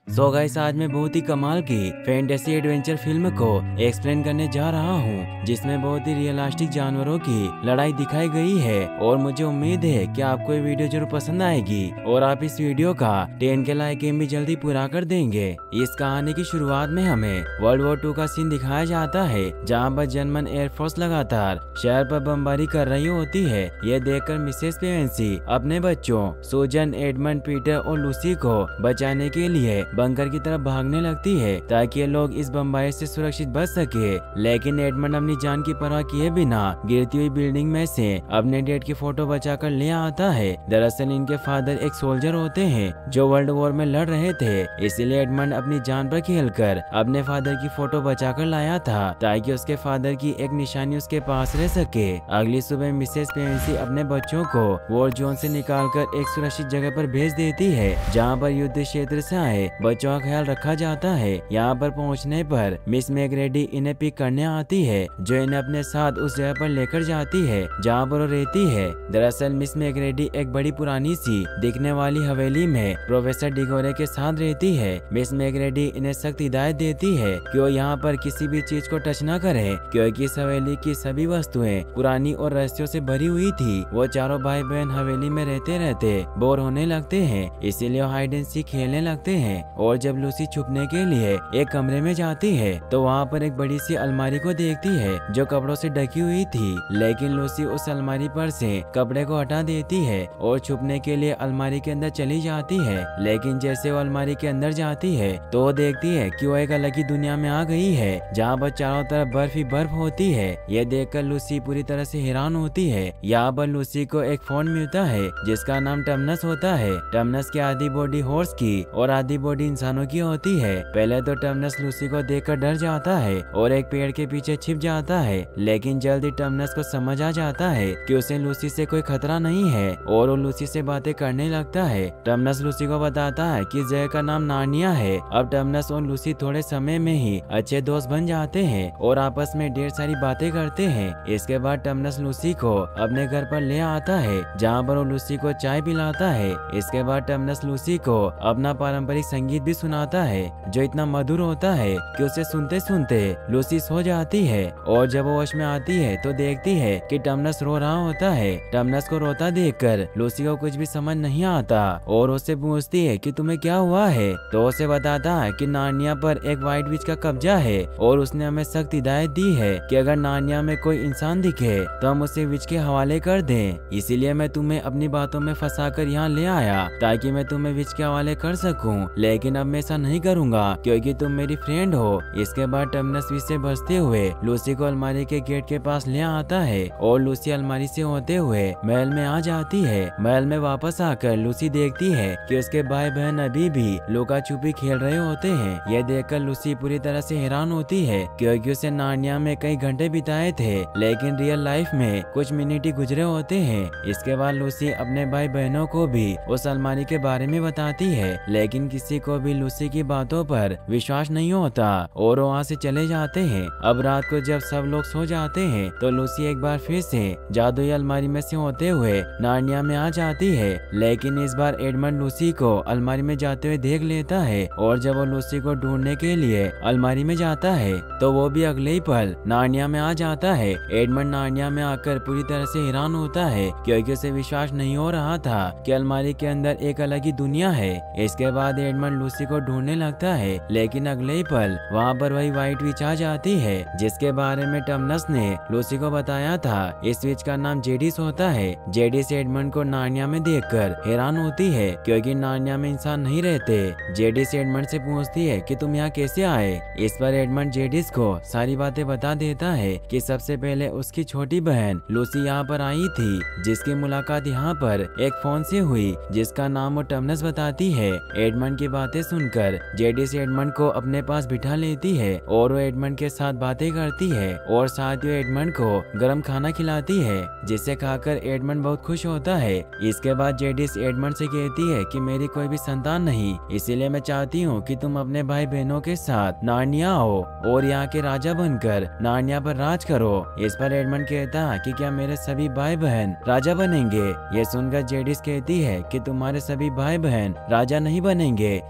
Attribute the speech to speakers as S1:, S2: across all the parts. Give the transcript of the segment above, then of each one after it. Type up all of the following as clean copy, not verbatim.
S1: So guys, आज मैं बहुत ही कमाल की फैंटेसी एडवेंचर फिल्म को एक्सप्लेन करने जा रहा हूँ, जिसमें बहुत ही रियलिस्टिक जानवरों की लड़ाई दिखाई गई है। और मुझे उम्मीद है कि आपको ये वीडियो जरूर पसंद आएगी और आप इस वीडियो का 10 के लाइक एम भी जल्दी पूरा कर देंगे। इस कहानी की शुरुआत में हमें वर्ल्ड वॉर 2 का सीन दिखाया जाता है, जहाँ पर जर्मन एयरफोर्स लगातार शहर पर बमबारी कर रही होती है। ये देखकर मिसेस पेवेंसी अपने बच्चों सूजन, एडमंड, पीटर और लूसी को बचाने के लिए बंकर की तरफ भागने लगती है, ताकि ये लोग इस बमबारी से सुरक्षित बच सके। लेकिन एडमंड अपनी जान की परवाह किए बिना गिरती हुई बिल्डिंग में से अपने डेड की फोटो बचाकर ले आता है। दरअसल इनके फादर एक सोल्जर होते हैं जो वर्ल्ड वॉर में लड़ रहे थे, इसलिए एडमंड अपनी जान पर खेलकर अपने फादर की फोटो बचाकर लाया था, ताकि उसके फादर की एक निशानी उसके पास रह सके। अगली सुबह मिसेस पेवेंसी अपने बच्चों को वॉर जोन से निकालकर एक सुरक्षित जगह पर भेज देती है, जहाँ पर युद्ध क्षेत्र से आए बच्चों का ख्याल रखा जाता है। यहाँ पर पहुँचने पर मिस मैकग्रेडी इन्हें पिक करने आती है, जो इन्हें अपने साथ उस जगह पर लेकर जाती है जहाँ पर वो रहती है। दरअसल मिस मैकग्रेडी एक बड़ी पुरानी सी दिखने वाली हवेली में प्रोफेसर डिगोरे के साथ रहती है। मिस मैकग्रेडी इन्हें सख्त हिदायत देती है कि वो यहाँ पर किसी भी चीज को टच न करें, क्योंकि इस हवेली की सभी वस्तुएं पुरानी और रहस्यों से भरी हुई थी। वो चारों भाई बहन हवेली में रहते रहते बोर होने लगते हैं, इसीलिए हाइड एंड सीक खेलने लगते हैं। और जब लूसी छुपने के लिए एक कमरे में जाती है तो वहाँ पर एक बड़ी सी अलमारी को देखती है जो कपड़ों से ढकी हुई थी। लेकिन लूसी उस अलमारी पर से कपड़े को हटा देती है और छुपने के लिए अलमारी के अंदर चली जाती है। लेकिन जैसे वो अलमारी के अंदर जाती है तो वो देखती है कि वो एक अलग ही दुनिया में आ गई है, जहाँ पर चारों तरफ बर्फ ही बर्फ होती है। यह देखकर लूसी पूरी तरह से हैरान होती है। यहाँ पर लूसी को एक फोन मिलता है जिसका नाम टर्मिनस होता है। टर्मिनस की आधी बॉडी हॉर्स की और आधी बॉडी इंसानों की होती है। पहले तो टर्मिनस लूसी को देखकर डर जाता है और एक पेड़ के पीछे छिप जाता है, लेकिन जल्दी टर्मिनस को समझ आ जाता है कि उसे लूसी से कोई खतरा नहीं है और वो लूसी से बातें करने लगता है। टर्मिनस लूसी को बताता है कि इस जगह का नाम नार्निया है। अब टर्मिनस और लूसी थोड़े समय में ही अच्छे दोस्त बन जाते हैं और आपस में ढेर सारी बातें करते हैं। इसके बाद टर्मिनस लूसी को अपने घर पर ले आता है, जहाँ पर वो लूसी को चाय पिलाता है। इसके बाद टर्मिनस लूसी को अपना पारंपरिक संगीत भी सुनाता है, जो इतना मधुर होता है कि उसे सुनते सुनते लूसी सो जाती है। और जब वो होश में आती है तो देखती है कि टर्मिनस रो रहा होता है। टर्मिनस को रोता देखकर लूसी को कुछ भी समझ नहीं आता और उससे पूछती है कि तुम्हें क्या हुआ है। तो उसे बताता है कि नार्निया पर एक व्हाइट विच का कब्जा है और उसने हमें सख्त हिदायत दी है कि अगर नार्निया में कोई इंसान दिखे तो हम उसे विच के हवाले कर दें। इसीलिए मैं तुम्हें अपनी बातों में फंसाकर यहाँ ले आया, ताकि मैं तुम्हें विच के हवाले कर सकूं। लेकिन अब मैं ऐसा नहीं करूंगा क्योंकि तुम मेरी फ्रेंड हो। इसके बाद टर्मिनस विच से बचते हुए लूसी को अलमारी के गेट के पास ले आता है और लूसी अलमारी से होते हुए महल में आ जाती है। महल में वापस आकर लूसी देखती है कि उसके भाई बहन अभी भी लुका छुपी खेल रहे होते हैं। यह देखकर लूसी पूरी तरह से हैरान होती है, क्योंकि उसे नार्निया में कई घंटे बिताए थे, लेकिन रियल लाइफ में कुछ मिनट ही गुजरे होते हैं। इसके बाद लूसी अपने भाई बहनों को भी उस अलमारी के बारे में बताती है, लेकिन किसी को भी लूसी की बातों पर विश्वास नहीं होता और वहाँ से चले जाते हैं। अब रात को जब सब लोग सो जाते हैं तो लूसी एक बार फिर से जादुई अलमारी में से होते हुए नार्निया में आ जाती है। लेकिन इस बार एडमंड लूसी को अलमारी में जाते हुए देख लेता है और जब वो लूसी को ढूंढने के लिए अलमारी में जाता है तो वो भी अगले ही पल नार्निया में आ जाता है। एडमंड नार्निया में आकर पूरी तरह से हैरान होता है, क्योंकि उसे विश्वास नहीं हो रहा था कि अलमारी के अंदर एक अलग ही दुनिया है। इसके बाद एडमंड लूसी को ढूंढने लगता है, लेकिन अगले ही पल वहाँ पर वही व्हाइट विच आ जाती है, जिसके बारे में टर्मिनस ने लूसी को बताया था। इस विच का नाम जेडिस होता है। जेडिस एडमंड को नार्निया में देखकर हैरान होती है, क्योंकि नार्निया में इंसान नहीं रहते। जेडिस एडमंड से पूछती है कि तुम यहाँ कैसे आए। इस पर एडमंड जेडिस को सारी बातें बता देता है कि सबसे पहले उसकी छोटी बहन लूसी यहाँ पर आई थी, जिसकी मुलाकात यहाँ पर एक फोन से हुई, जिसका नाम वो टर्मिनस बताती है। एडमंड की बातें सुनकर जेडिस एडमंड को अपने पास बिठा लेती है और वो एडमंड के साथ बातें करती है और साथ ही एडमंड को गर्म खाना खिलाती है, जिसे खाकर एडमंड बहुत खुश होता है। इसके बाद जेडिस एडमंड से कहती है कि मेरी कोई भी संतान नहीं, इसीलिए मैं चाहती हूँ कि तुम अपने भाई बहनों के साथ नार्निया आओ और यहाँ के राजा बनकर नार्निया पर राज करो। इस पर एडमंड कहता है कि क्या मेरे सभी भाई बहन राजा बनेंगे। ये सुनकर जेडिस कहती है कि तुम्हारे सभी भाई बहन राजा नहीं बनेंगे,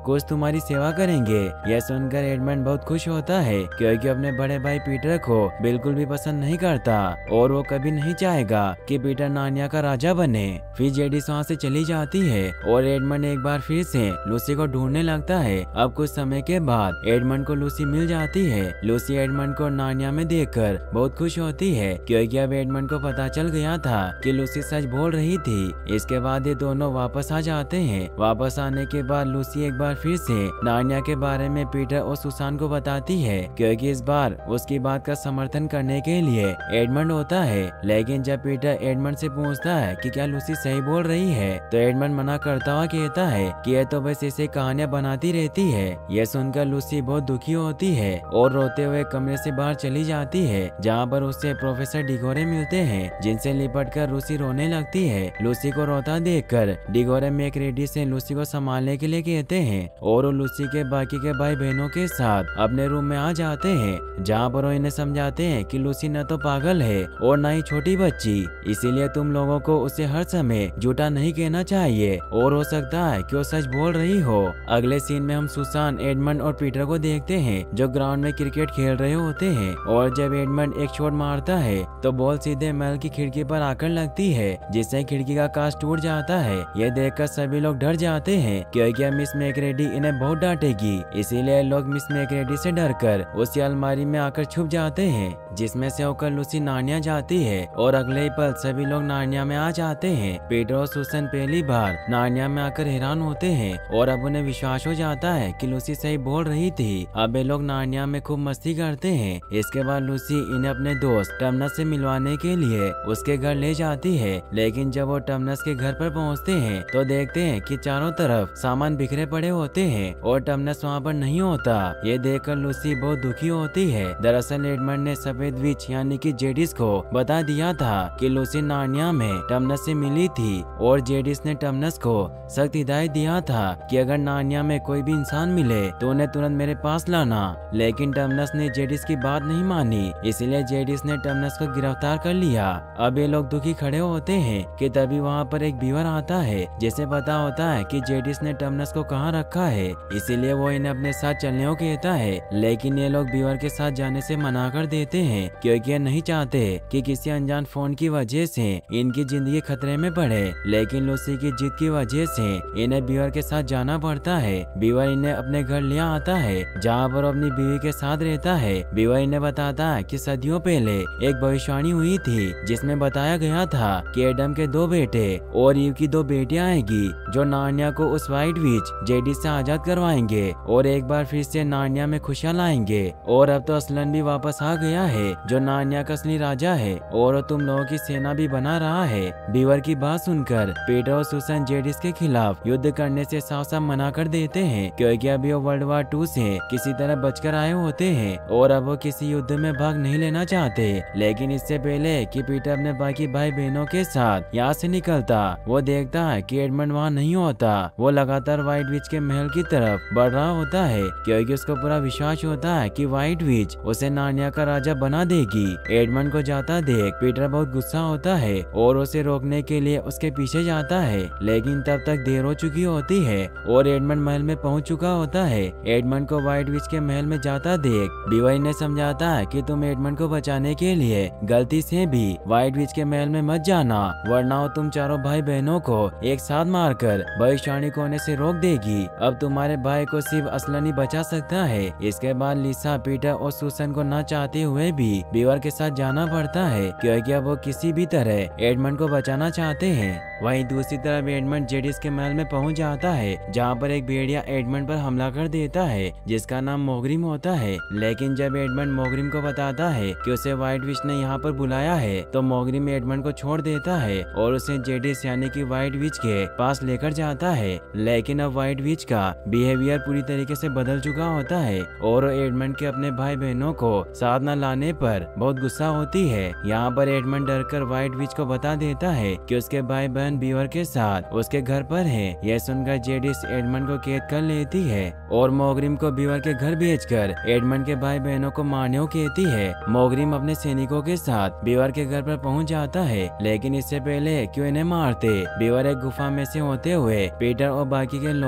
S1: कुछ तुम्हारी सेवा करेंगे। यह सुनकर एडमंड बहुत खुश होता है क्योंकि अपने बड़े भाई पीटर को बिल्कुल भी पसंद नहीं करता और वो कभी नहीं चाहेगा कि पीटर नार्निया का राजा बने। फिर जेडिस वहाँ से चली जाती है और एडमंड एक बार फिर से लूसी को ढूंढने लगता है। अब कुछ समय के बाद एडमंड को लूसी मिल जाती है। लूसी एडमंड को नार्निया में देखकर बहुत खुश होती है क्योंकि अब एडमंड को पता चल गया था कि लूसी सच बोल रही थी। इसके बाद ये दोनों वापस आ जाते हैं। वापस आने के बाद लूसी एक बार फिर से नार्निया के बारे में पीटर और सुसान को बताती है क्योंकि इस बार उसकी बात का समर्थन करने के लिए एडमंड होता है। लेकिन जब पीटर एडमंड से पूछता है कि क्या लूसी सही बोल रही है तो एडमंड मना करता हुआ कहता है कि यह तो बस इसे कहानियां बनाती रहती है। यह सुनकर लूसी बहुत दुखी होती है और रोते हुए कमरे से बाहर चली जाती है जहाँ पर उससे प्रोफेसर डिगोरे मिलते हैं जिनसे लिपट कर लूसी रोने लगती है। लूसी को रोता देखकर डिगोरे मैक्रेडी से लूसी को संभालने के लिए कहते हैं और वो लूसी के बाकी के भाई बहनों के साथ अपने रूम में आ जाते हैं जहाँ पर वो इन्हें समझाते हैं कि लूसी न तो पागल है और न ही छोटी बच्ची, इसीलिए तुम लोगों को उसे हर समय झूठा नहीं कहना चाहिए और हो सकता है कि वो सच बोल रही हो। अगले सीन में हम सुसान, एडमंड और पीटर को देखते हैं जो ग्राउंड में क्रिकेट खेल रहे होते हैं और जब एडमंड एक शॉट मारता है तो बॉल सीधे महल की खिड़की पर आकर लगती है जिससे खिड़की का कांच टूट जाता है। यह देखकर सभी लोग डर जाते हैं क्योंकि अब मिस मैक्रेडी इन्हें बहुत डांटेगी, इसीलिए लोग मिस मैक्रेडी से डरकर उसी अलमारी में आकर छुप जाते हैं जिसमें से होकर लूसी नार्निया जाती है और अगले ही पल सभी लोग नार्निया में आ जाते हैं। पीटर और सुसन पहली बार नार्निया में आकर हैरान होते हैं और अब उन्हें विश्वास हो जाता है कि लूसी सही बोल रही थी। अब ये लोग नार्निया में खूब मस्ती करते हैं। इसके बाद लूसी इन्हें अपने दोस्त टमनस से मिलवाने के लिए उसके घर ले जाती है, लेकिन जब वो टमनस के घर पर पहुंचते हैं तो देखते हैं कि चारों तरफ सामान बिखरे पड़े होते हैं और टमनस वहाँ पर नहीं होता। ये देखकर लूसी बहुत दुखी होती है। दरअसल एडमंड ने सफेद विच यानी कि जेडिस को बता दिया था कि लूसी नार्निया में टमनस से मिली थी और जेडिस ने टमनस को सख्त हिदायत दिया था कि अगर नार्निया में कोई भी इंसान मिले तो उन्हें तुरंत मेरे पास लाना। लेकिन टमनस ने जेडिस की बात नहीं मानी, इसलिए जेडिस ने टमनस को गिरफ्तार कर लिया। अब ये लोग दुखी खड़े होते हैं कि तभी वहाँ पर एक बीवर आता है जिसे पता होता है कि जेडिस ने टमनस को कहाँ रखा है, इसीलिए वो इन्हें अपने साथ चलने को कहता है। लेकिन ये लोग बीवर के साथ जाने से मना कर देते हैं क्योंकि ये नहीं चाहते कि किसी अनजान फोन की वजह से इनकी जिंदगी खतरे में पड़े। लेकिन लूसी की जिद की वजह से इन्हें बीवर के साथ जाना पड़ता है। बीवर इन्हें अपने घर ले आता है जहाँ पर अपनी बीवी के साथ रहता है। बीवर इन्हें बताता है कि सदियों पहले एक भविष्यवाणी हुई थी जिसमें बताया गया था कि एडम के 2 बेटे और ईव की 2 बेटियां आएगी जो नार्निया को उस व्हाइट विच जेडिस से आजाद करवाएंगे और एक बार फिर से नार्निया में खुशियां लाएंगे। और अब तो असलन भी वापस आ गया है जो नार्निया का असली राजा है और तुम लोगों की सेना भी बना रहा है। बीवर की बात सुनकर पीटर और सुसन जेडिस के खिलाफ युद्ध करने से साफ साफ मना कर देते हैं क्योंकि अभी वो वर्ल्ड वार 2 से किसी तरह बचकर आए होते हैं और अब वो किसी युद्ध में भाग नहीं लेना चाहते। लेकिन इससे पहले कि पीटर अपने बाकी भाई बहनों के साथ यहाँ से निकलता, वो देखता है कि एडमंड वहाँ नहीं होता। वो लगातार व्हाइट विच के महल की तरफ बढ़ रहा होता है क्योंकि उसको पूरा विश्वास होता है कि व्हाइट विच उसे नार्निया का राजा बना देगी। एडमंड को जाता देख पीटर बहुत गुस्सा होता है और उसे रोकने के लिए उसके पीछे जाता है, लेकिन तब तक देर हो चुकी होती है और एडमंड महल में पहुंच चुका होता है। एडमंड को व्हाइट विच के महल में जाता देख बीवर ने समझाता है कि तुम एडमंड को बचाने के लिए गलती से भी व्हाइट विच के महल में मत जाना, वरना तुम चारों भाई बहनों को एक साथ मारकर भविष्यवाणी को होने से रोक देगी। अब तुम्हारे भाई को सिर्फ असलन ही बचा सकता है। इसके बाद लिसा, पीटर और सुसन को न चाहते हुए भी बीवर के साथ जाना पड़ता है क्योंकि अब वो किसी भी तरह एडमंड को बचाना चाहते हैं। वहीं दूसरी तरफ एडमंड जेडिस के महल में पहुंच जाता है जहां पर एक भेड़िया एडमंड पर हमला कर देता है जिसका नाम मोग्रिम होता है। लेकिन जब एडमंड मोग्रिम को बताता है कि उसे व्हाइट विच ने यहाँ पर बुलाया है तो मोग्रिम एडमंड को छोड़ देता है और उसे जेडिस यानी कि व्हाइट विच के पास लेकर जाता है। लेकिन अब व्हाइट विच का बिहेवियर पूरी तरीके से बदल चुका होता है और एडमंड के अपने भाई बहनों को साथ न लाने पर बहुत गुस्सा होती है। यहाँ पर एडमंड डरकर व्हाइट विच को बता देता है कि उसके भाई बहन बीवर के साथ उसके घर पर है। यह सुनकर जेडिस एडमंड को कैद कर लेती है और मोग्रिम को बीवर के घर भेजकर एडमंड के भाई बहनों को मारने को कहती है। मोग्रिम अपने सैनिकों के साथ बीवर के घर पर पहुंच जाता है, लेकिन इससे पहले क्यों इन्हें मारते बीवर एक गुफा में से होते हुए पीटर और बाकी के लोगों के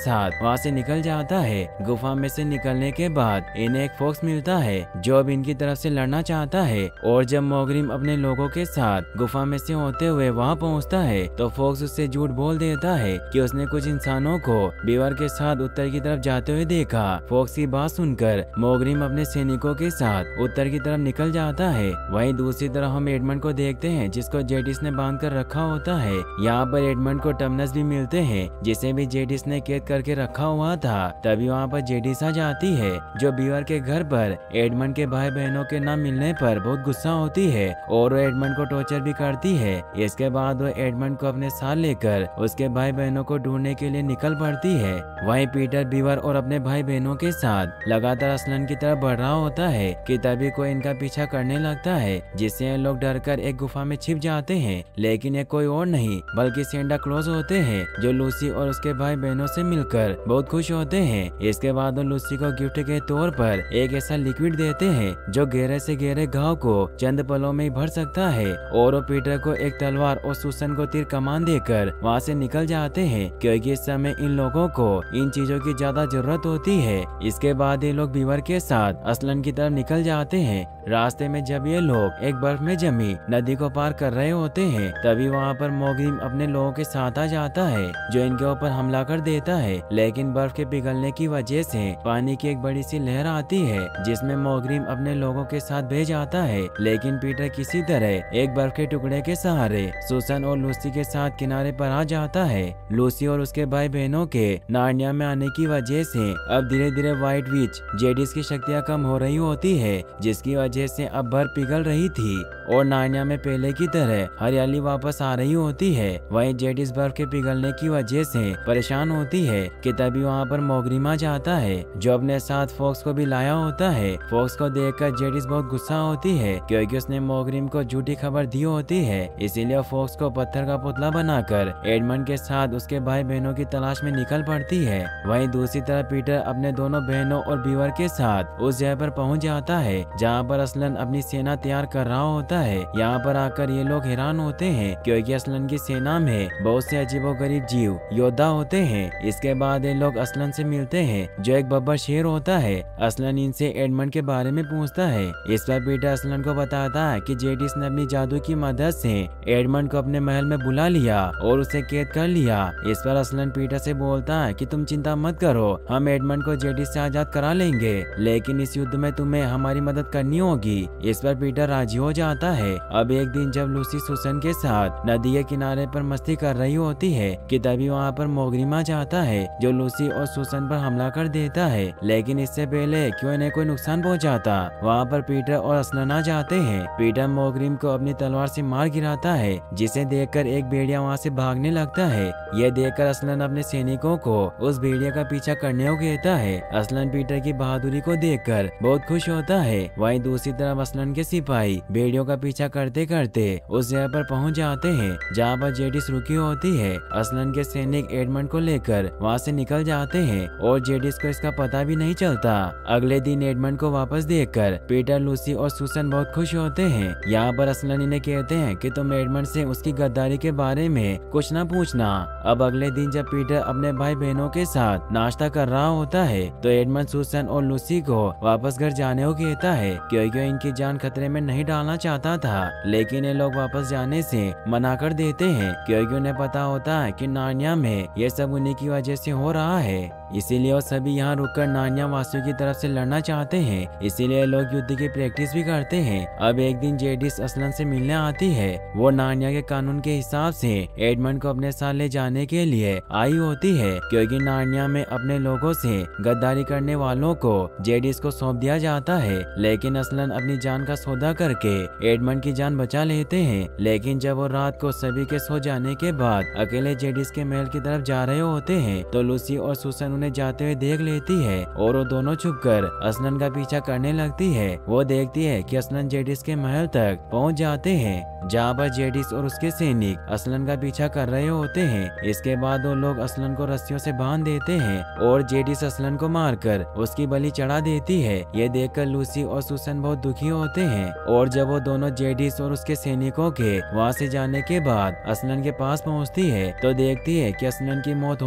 S1: साथ वहाँ से निकल जाता है। गुफा में से निकलने के बाद इन्हें एक फॉक्स मिलता है जो अब इनकी तरफ से लड़ना चाहता है। और जब मोग्रिम अपने लोगों के साथ गुफा में से होते हुए वहाँ पहुँचता है तो फॉक्स उससे झूठ बोल देता है कि उसने कुछ इंसानों को बीवर के साथ उत्तर की तरफ जाते हुए देखा। फॉक्स की बात सुनकर मोग्रिम अपने सैनिकों के साथ उत्तर की तरफ निकल जाता है। वहीं दूसरी तरफ हम एडमंड को देखते हैं जिसको जेडिस ने बांध कर रखा होता है। यहाँ पर एडमंड को टमनस भी मिलते हैं जिसे भी जेडिस ने कैद करके रखा हुआ था। तभी वहाँ पर जेडिस आ जाती है जो बीवर के घर पर एडमंड के भाई बहनों के न मिलने पर बहुत गुस्सा होती है और वो एडमंड को टॉर्चर भी करती है। इसके बाद वो एडमंड को अपने साथ लेकर उसके भाई बहनों को ढूंढने के लिए निकल पड़ती है। वहीं पीटर बीवर और अपने भाई बहनों के साथ लगातार असलन की तरफ बढ़ रहा होता है कि तभी कोई इनका पीछा करने लगता है जिससे ये लोग डरकर एक गुफा में छिप जाते हैं। लेकिन ये कोई और नहीं बल्कि सेंटा क्लॉज होते हैं जो लूसी और उसके भाई बहनों से मिलकर बहुत खुश होते हैं। इसके बाद वो लूसी को गिफ्ट के तौर पर एक ऐसा लिक्विड देते हैं जो गहरे से गहरे घाव को चंद पलों में ही भर सकता है। और वो पीटर को एक तलवार और सुसन को तीर कमान देकर वहाँ से निकल जाते हैं क्योंकि इस समय इन लोगों को इन चीजों की ज्यादा जरूरत होती है। इसके बाद ये लोग बीवर के साथ असलन की तरफ निकल जाते हैं। रास्ते में जब ये लोग एक बर्फ में जमी नदी को पार कर रहे होते हैं तभी वहाँ पर मोग्रिम अपने लोगों के साथ आ जाता है जो इनके ऊपर हमला कर देता है। लेकिन बर्फ के पिघलने की वजह से पानी की एक बड़ी सी लहर आती है जिसमें मोग्रिम अपने लोगों के साथ बह जाता है। लेकिन पीटर किसी तरह एक बर्फ के टुकड़े के सहारे सुसन और लूसी के साथ किनारे पर आ जाता है। लूसी और उसके भाई बहनों के नार्निया में आने की वजह से अब धीरे धीरे व्हाइट विच जेडिस की शक्तियाँ कम हो रही होती है जिसकी वजह से अब बर्फ पिघल रही थी और नार्निया में पहले की तरह हरियाली वापस आ रही होती है। वहीं जेडिस बर्फ के पिघलने की वजह से परेशान होती है कि तभी वहाँ पर मोग्रिम आ जाता है जो अपने साथ फॉक्स को भी लाया होता है। फॉक्स को देखकर जेडिस बहुत गुस्सा होती है क्योंकि उसने मोग्रिम को झूठी खबर दी होती है। इसीलिए फॉक्स को पत्थर का पुतला बनाकर एडमंड के साथ उसके भाई बहनों की तलाश में निकल पड़ती है। वहीं दूसरी तरफ पीटर अपने दोनों बहनों और बीवर के साथ उस जगह पर पहुंच जाता है जहां पर असलन अपनी सेना तैयार कर रहा होता है। यहाँ पर आकर ये लोग हैरान होते हैं क्योंकि असलन की सेना में बहुत से अजीबोगरीब जीव योद्धा होते हैं। इसके बाद ये लोग असलन से मिलते हैं जो एक बब्बर शेर होता है। असलन इनसे एडमंड के बारे में पूछता है। इस पर पीटर असलन को बताता है कि जेडिस ने अपनी जादू की मदद से एडमंड को अपने महल में बुला लिया और उसे कैद कर लिया। इस पर असलन पीटर से बोलता है कि तुम चिंता मत करो, हम एडमंड को जेडिस से आजाद करा लेंगे, लेकिन इस युद्ध में तुम्हें हमारी मदद करनी होगी। इस पर पीटर राजी हो जाता है। अब एक दिन जब लूसी सुसन के साथ नदी के किनारे पर मस्ती कर रही होती है कि तभी वहाँ पर मोग्रिम आ जाता है जो लूसी और सुसन पर हमला कर देता है। लेकिन इससे पहले क्यों इन्हें कोई नुकसान पहुँचाता, वहाँ पर पीटर और असलन आ जाते हैं। पीटर मोग्रिम को अपनी तलवार से मार गिराता है जिसे देखकर एक भेड़िया वहाँ से भागने लगता है। यह देखकर असलन अपने सैनिकों को उस भेड़िया का पीछा करने को कहता है। असलन पीटर की बहादुरी को देखकर बहुत खुश होता है। वहीं दूसरी तरफ असलन के सिपाही भेड़ियों का पीछा करते करते उस जगह पर पहुंच जाते हैं जहां पर जेडिस रुकी होती है। असलन के सैनिक एडमंड को लेकर वहां से निकल जाते हैं और जेडिस को इसका पता भी नहीं चलता। अगले दिन एडमंड को वापस देखकर पीटर, लूसी और सुसन बहुत खुश होते हैं। यहाँ पर असलन इन्हें कहते हैं कि तुम एडमंड से उसकी गद्दारी के बारे में कुछ न पूछना। अब अगले दिन जब पीटर अपने भाई बहनों के साथ नाश्ता कर रहा होता है तो एडमंड सुसन और लूसी को वापस घर जाने को कहता है क्योंकि इनकी जान खतरे में नहीं डालना चाहता था। लेकिन ये लोग वापस जाने से मना कर देते हैं क्योंकि उन्हें पता होता है कि नार्निया में ये सब उन्हीं की वजह से हो रहा है। इसीलिए वो सभी यहाँ रुककर नार्निया वासियों की तरफ से लड़ना चाहते हैं। इसीलिए लोग युद्ध की प्रैक्टिस भी करते हैं। अब एक दिन जेडिस असलन से मिलने आती है। वो नार्निया के कानून के हिसाब से एडमंड को अपने साथ ले जाने के लिए आई होती है क्योंकि नार्निया में अपने लोगों से गद्दारी करने वालों को जेडिस को सौंप दिया जाता है। लेकिन असलन अपनी जान का सौदा करके एडमंड की जान बचा लेते हैं। लेकिन जब वो रात को सभी के सो जाने के बाद अकेले जेडिस के महल की तरफ जा रहे होते हैं तो लूसी और सुसन उन्हें जाते हुए देख लेती है और वो दोनों छुपकर असलन का पीछा करने लगती है। वो देखती है कि असलन जेडिस के महल तक पहुंच जाते हैं जहाँ पर जेडिस और उसके सैनिक असलन का पीछा कर रहे होते हैं। इसके बाद वो लोग असलन को रस्सियों से बांध देते हैं और जेडिस असलन को मारकर उसकी बलि चढ़ा देती है। ये देखकर लूसी और सुसन बहुत दुखी होते हैं और जब वो दोनों जेडिस और उसके सैनिकों के वहाँ से जाने के बाद असलन के पास पहुँचती है तो देखती है कि असलन की मौत हो चुकी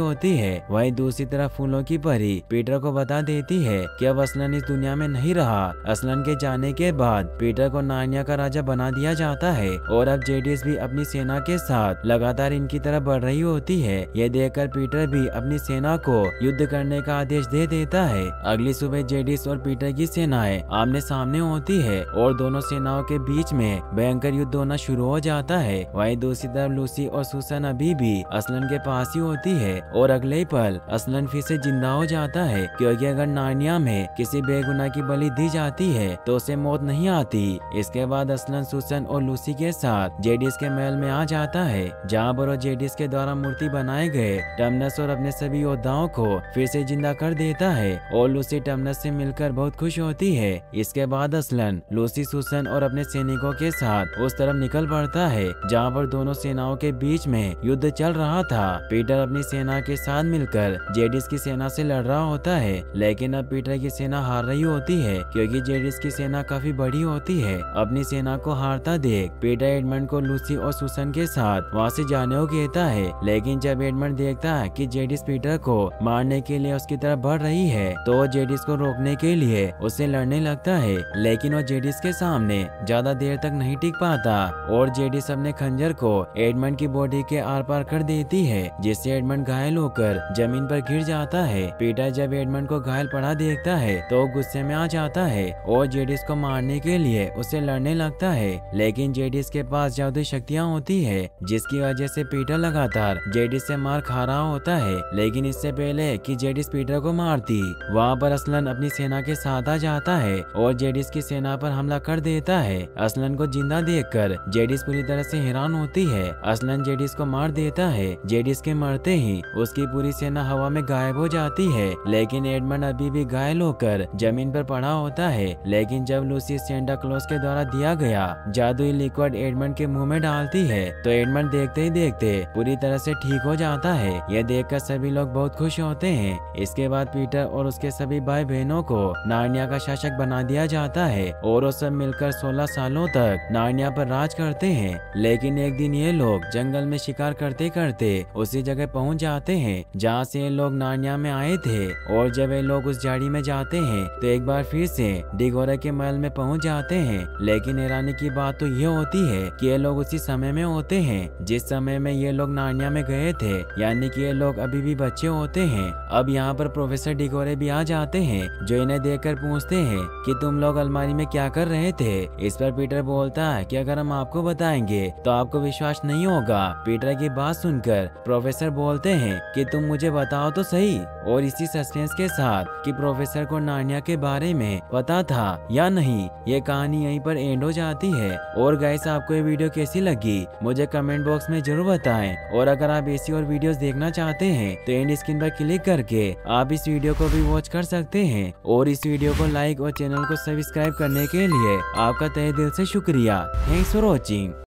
S1: होती है। वहीं दूसरी तरफ फूलों की परी पीटर को बता देती है कि अब असलन इस दुनिया में नहीं रहा। असलन के जाने के बाद पीटर को नार्निया का राजा बना दिया जाता है और अब जेडिस भी अपनी सेना के साथ लगातार इनकी तरफ बढ़ रही होती है। ये देखकर पीटर भी अपनी सेना को युद्ध करने का आदेश दे देता है। अगली सुबह जेडिस और पीटर की सेनाएं आमने सामने होती है और दोनों सेनाओं के बीच में भयंकर युद्ध होना शुरू हो जाता है। वहीं दूसरी तरफ लूसी और सुसन अभी भी असलन के पास ही होती है और अगले ही पल असलन फिर से जिंदा हो जाता है, क्योंकि अगर नार्निया में किसी बेगुनाह की बलि दी जाती है तो उसे मौत नहीं आती। इसके बाद असलन सुसन और लूसी के साथ जेडिस के महल में आ जाता है, जहाँ पर वो जेडिस के द्वारा मूर्ति बनाए गए टर्मिनस और अपने सभी योद्धाओं को फिर से जिंदा कर देता है और लूसी टर्मिनस से मिलकर बहुत खुश होती है। इसके बाद असलन लूसी सुसन और अपने सैनिकों के साथ उस तरफ निकल पड़ता है जहाँ पर दोनों सेनाओं के बीच में युद्ध चल रहा था। पीटर अपनी सेना के साथ मिलकर जेडिस की सेना से लड़ रहा होता है, लेकिन अब पीटर की सेना हार रही होती है क्योंकि जेडिस की सेना काफी बड़ी होती है। अपनी सेना को हारता देख पीटर एडमंड को लूसी और सुसन के साथ वहाँ से जाने को कहता है, लेकिन जब एडमंड देखता है कि जेडिस पीटर को मारने के लिए उसकी तरफ बढ़ रही है तो जेडिस को रोकने के लिए उससे लड़ने लगता है, लेकिन वो जेडिस के सामने ज्यादा देर तक नहीं टिक पाता और जेडिस अपने खंजर को एडमंड की बॉडी के आर पार कर देती है, जिससे एडमंड घायल होकर जमीन पर गिर जाता है। पीटर जब एडमंड को घायल पड़ा देखता है तो गुस्से में आ जाता है और जेडिस को मारने के लिए उससे लड़ने लगता है, लेकिन जेडिस के पास जादुई शक्तियाँ होती है जिसकी वजह से पीटर लगातार जेडिस से मार खा रहा होता है। लेकिन इससे पहले कि जेडिस पीटर को मारती, वहाँ पर असलन अपनी सेना के साथ आ जाता है और जेडिस की सेना पर हमला कर देता है। असलन को जिंदा देखकर जेडिस पूरी तरह से हैरान होती है। असलन जेडिस को मार देता है। जेडिस के मरते ही उसकी पूरी सेना हवा में गायब हो जाती है, लेकिन एडमंड अभी भी घायल होकर जमीन पर पड़ा होता है। लेकिन जब लूसी सेंटा क्लॉज के द्वारा दिया गया जादुई लिक्विड एडमंड के मुंह में डालती है तो एडमंड देखते ही देखते पूरी तरह से ठीक हो जाता है। यह देखकर सभी लोग बहुत खुश होते हैं। इसके बाद पीटर और उसके सभी भाई बहनों को नार्निया का शासक बना दिया जाता है और वो सब मिलकर 16 सालों तक नार्निया पर राज करते हैं। लेकिन एक दिन ये लोग जंगल में शिकार करते करते उसी जगह पहुंच जाते हैं जहाँ से ये लोग नार्निया में आए थे, और जब ये लोग उस झाड़ी में जाते हैं तो एक बार फिर से डिगोरा के महल में पहुंच जाते हैं। लेकिन हैरानी की बात तो ये होती है कि ये लोग उसी समय में होते हैं जिस समय में ये लोग नार्निया में गए थे, यानी कि ये लोग अभी भी बच्चे होते हैं। अब यहाँ पर प्रोफेसर डिगोरे भी आ जाते हैं जो इन्हें देखकर पूछते हैं कि तुम लोग अलमारी में क्या कर रहे थे। इस पर पीटर बोलता है कि अगर हम आपको बताएंगे तो आपको विश्वास नहीं होगा। पीटर की बात सुनकर प्रोफेसर बोलते हैं कि तुम मुझे बताओ तो सही, और इसी सस्पेंस के साथ कि प्रोफेसर को नार्निया के बारे में पता था या नहीं, ये कहानी यहीं पर एंड हो जाती है। और गाइस, आपको ये वीडियो कैसी लगी मुझे कमेंट बॉक्स में जरूर बताएं, और अगर आप ऐसी और वीडियोस देखना चाहते हैं तो एंड स्क्रीन पर क्लिक करके आप इस वीडियो को भी वॉच कर सकते हैं। और इस वीडियो को लाइक और चैनल को सब्सक्राइब करने के लिए आपका तहे दिल से शुक्रिया। Thanks for watching.